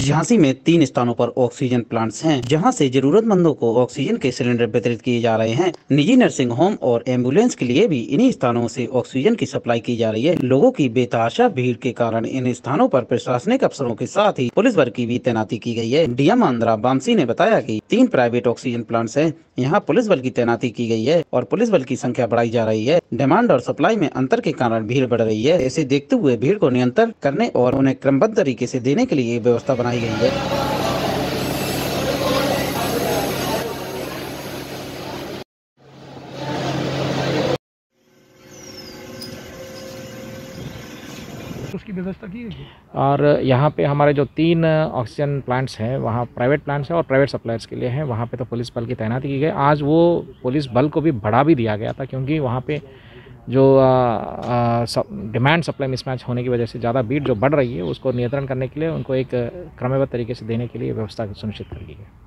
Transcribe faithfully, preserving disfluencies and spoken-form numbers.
झांसी में तीन स्थानों पर ऑक्सीजन प्लांट्स हैं, जहां से जरूरतमंदों को ऑक्सीजन के सिलेंडर वितरित किए जा रहे हैं। निजी नर्सिंग होम और एम्बुलेंस के लिए भी इन्हीं स्थानों से ऑक्सीजन की सप्लाई की जा रही है। लोगों की बेतहाशा भीड़ के कारण इन स्थानों पर प्रशासनिक अफसरों के साथ ही पुलिस बल की भी तैनाती की गई है। डीएम आंध्रा बामसी ने बताया कि तीन प्राइवेट ऑक्सीजन प्लांट्स हैं, यहाँ पुलिस बल की तैनाती की गई है और पुलिस बल की संख्या बढ़ाई जा रही है। डिमांड और सप्लाई में अंतर के कारण भीड़ बढ़ रही है। इसे देखते हुए भीड़ को नियंत्रण करने और उन्हें क्रमबद्ध तरीके से देने के लिए व्यवस्था बनाई गई है। उसकी व्यवस्था की है। और यहाँ पे हमारे जो तीन ऑक्सीजन प्लांट्स हैं वहाँ प्राइवेट प्लांट्स हैं और प्राइवेट सप्लायर्स के लिए हैं, वहाँ पे तो पुलिस बल की तैनाती की गई। आज वो पुलिस बल को भी बढ़ा भी दिया गया था, क्योंकि वहाँ पे जो डिमांड सप्लाई मिसमैच होने की वजह से ज़्यादा भीड़ जो बढ़ रही है उसको नियंत्रण करने के लिए उनको एक क्रमबद्ध तरीके से देने के लिए व्यवस्था सुनिश्चित कर ली है।